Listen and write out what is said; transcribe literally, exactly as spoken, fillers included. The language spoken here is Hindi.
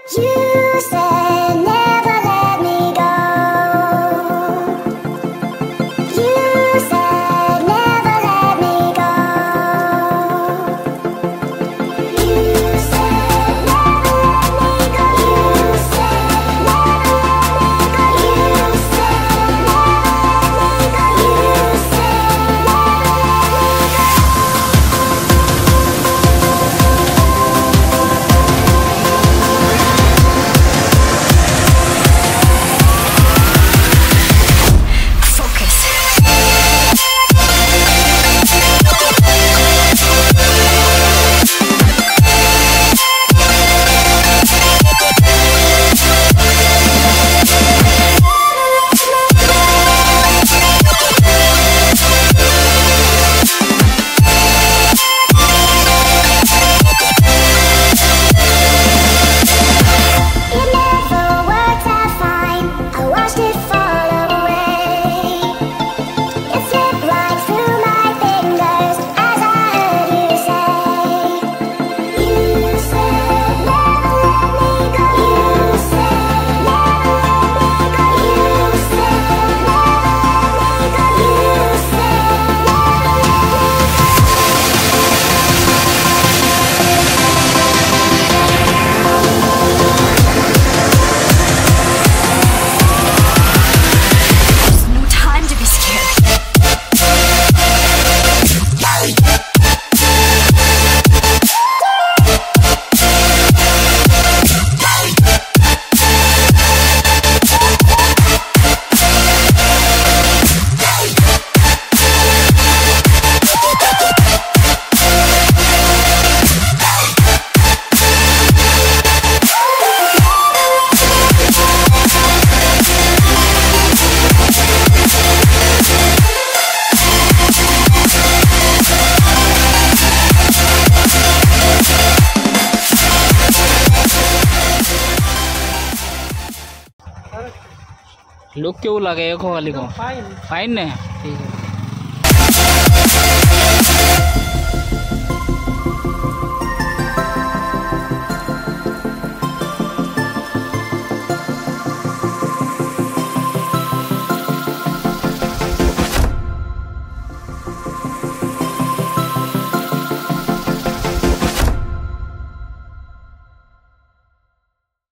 You said never let me go. You said never let me go. You said never let me go. You said never let me go. You said never let me go. You said लोग क्यों लगे एक वाली को फाइन है ठीक है।